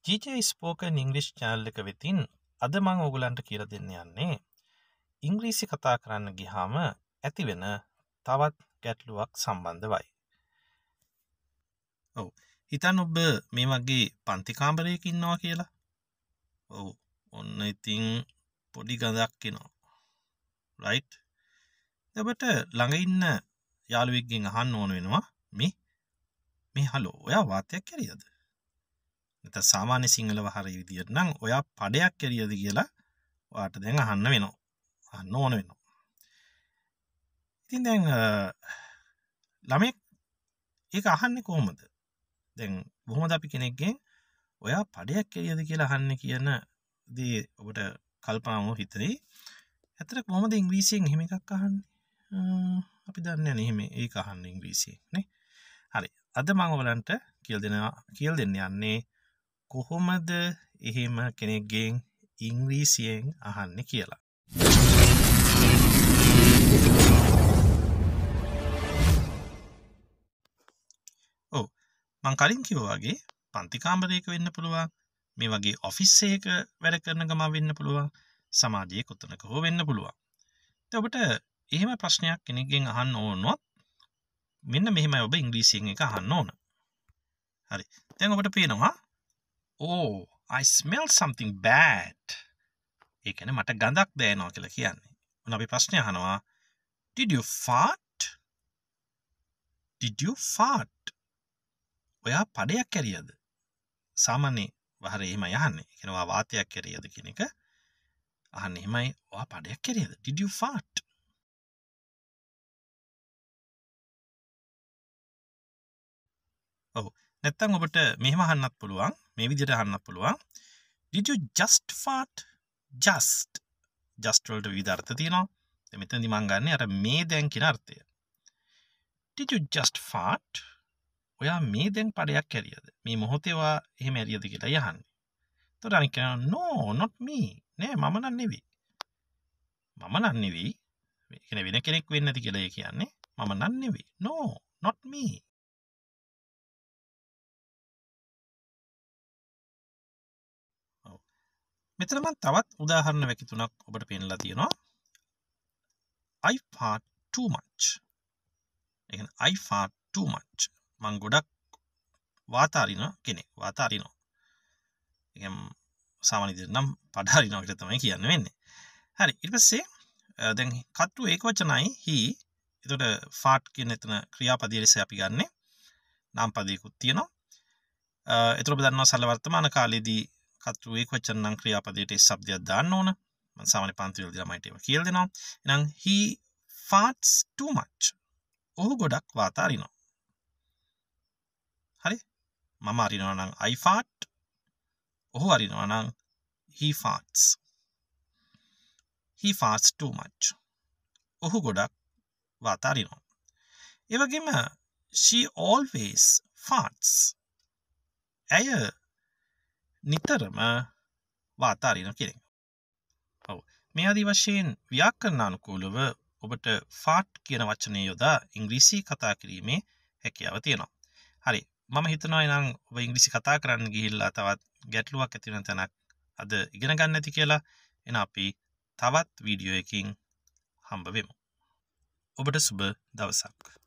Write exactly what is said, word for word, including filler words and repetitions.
G J Spoken English channel එක වෙතින් අද මම ඔයගලන්ට කියලා දෙන්න යන්නේ ඉංග්‍රීසි කතා කරන්න ගියාම ඇති වෙන තවත් ගැටලුවක් සම්බන්ධවයි. ඔව්. හිතන්න ඔබ මේ වගේ පන්ති කාමරයක ඉන්නවා කියලා. ඔව්. ඔන්න ඉතින් පොඩි ගඳක් එනවා. right? ඔබට ළඟ ඉන්න යාළුවෙක්ගෙන් අහන්න ඕන වෙනවා මේ මේ හලෝ ඔයා වාතයක් කැරියද? නැත්නම් සාමාන්‍ය සිංහල වහරේ විදියට නම් ඔයා පඩයක් කැරියද කියලා ඔයාට දැන් අහන්න වෙනවා. අහන්න ඕන වෙනවා. ඉතින් දැන් ළමෙක් ඒක අහන්නේ කොහොමද? දැන් කොහොමද අපි කෙනෙක්ගෙන් ඔයා පඩයක් කැරියද කියලා අහන්නේ කියන දේ ඔබට කල්පනා වුණොත් හිතේ ඇත්තට කොහොමද ඉංග්‍රීසියෙන් එහෙම එකක් අහන්නේ? අපි දන්නේ නැහැ එහෙම ඒක අහන්නේ ඉංග්‍රීසියෙන් නේ. හරි. අද මම ඔයගලන්ට කියලා දෙනවා කියලා දෙන්න යන්නේ කොහොමද එහෙම කෙනෙක්ගෙන් ඉංග්‍රීසියෙන් අහන්නේ කියලා. ඔව් මම කලින් කිව්වා වගේ පන්ති කාමරයක වෙන්න පුළුවන් මේ වගේ ඔෆිස් එකක වැඩ කරන ගමන් වෙන්න පුළුවන් සමාජයේ කොතනක හෝ වෙන්න පුළුවන්. එතකොට ඔබට එහෙම ප්‍රශ්නයක් කෙනෙක්ගෙන් අහන්න ඕනොත් මෙන්න මෙහෙමයි ඔබ ඉංග්‍රීසියෙන් එක අහන්න ඕන. හරි. දැන් ඔබට පේනවා oh I smell something bad. ඒ කියන්නේ මට ගඳක් දැනෙනවා කියලා කියන්නේ. මොන අපි ප්‍රශ්නේ අහනවා did you fart? did you fart? ඔයා පඩයක් කැරියද? සාමාන්‍ය වහරේ එහෙමයි අහන්නේ. ඒ කියන්නේ ඔයා වාතයක් කැරියද කියන එක අහන්නේ එහෙමයි. ඔයා පඩයක් කැරියද? did you fart? ඔව්. නැත්තම් ඔබට මෙහෙම අහන්නත් පුළුවන්. මේ විදිහට අහන්නත් පුළුවන්. Did you just fart? Just. Just වලට විවිධ අර්ථ තියෙනවා. දැන් මෙතනදී මම ගන්න අර මේ දැන් කියන අර්ථය. Did you just fart? ඔයා මේ දැන් පඩයක් කැරියද? මේ මොහොතේ ඔයා එහෙම ඇරියද කියලා යහන්නේ. ඒතකොට අනික කියනවා no not me. නෑ මම නන් නෙවෙයි. මම නන් නෙවෙයි. ඒ කියන්නේ වෙන කෙනෙක් වෙන්නේ නැති කියලා ඒ කියන්නේ. මම නන් නෙවෙයි. No not me. මෙතන මම තවත් උදාහරණ වැකි තුනක් ඔබට පෙන්නලා තියෙනවා. I fart too much. ඒ කියන්නේ I fart too much. මම ගොඩක් වාතාරින කෙනෙක්. වාතාරිනවා. ඒ කියන්නේ සාමාන්‍ය විදිහට නම් පඩ හරිනවා කියලා තමයි කියන්න වෙන්නේ. හරි. ඊට පස්සේ දැන් කතු ඒකවචනයි he. එතකොට fart කියන එතන ක්‍රියාපදයේ ලෙස අපි ගන්නෙ නාම පදයකුත් තියෙනවා. එතකොට ඔබ දන්නවා සරල වර්තමාන කාලයේදී කතු ඒකවචන නම් ක්‍රියාපදයට ඒ શબ્දයක් දාන්න ඕන. මම සාමාන්‍ය පන්ති වලදී ළමයිට ඒක කියලා දෙනවා. එහෙනම් he farts too much. ඔහු ගොඩක් වාත අරිනවා. හරි? මම අරිනවා නම් I fart. ඔහු අරිනවා නම් he farts. he farts too much. ඔහු ගොඩක් වාත අරිනවා. ඒ වගේම she always farts. ඇය නිතරම වාත අරින කෙනෙක්. ඔව්. මේ ආදී වශයෙන් ව්‍යාකරණානුකූලව ඔබට fart කියන වචනය යොදා ඉංග්‍රීසි කතා කිරීමේ හැකියාව තියෙනවා. හරි. මම හිතනවා එනම් ඔබ ඉංග්‍රීසි කතා කරන්න ගිහිල්ලා තවත් ගැටලුවක් ඇති වෙන තැනක් අද ඉගෙන ගන්න ඇති කියලා. එහෙනම් අපි තවත් වීඩියෝ එකකින් හම්බ වෙමු. ඔබට සුබ දවසක්.